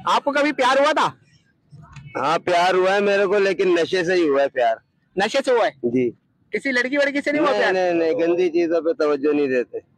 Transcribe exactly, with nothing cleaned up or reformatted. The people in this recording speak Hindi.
आपको कभी प्यार हुआ था? हाँ प्यार हुआ है मेरे को, लेकिन नशे से ही हुआ है प्यार। नशे से हुआ है जी। किसी लड़की वड़की से नहीं हुआ नहीं प्यार? नहीं नहीं, गंदी चीजों पे तवज्जो नहीं देते।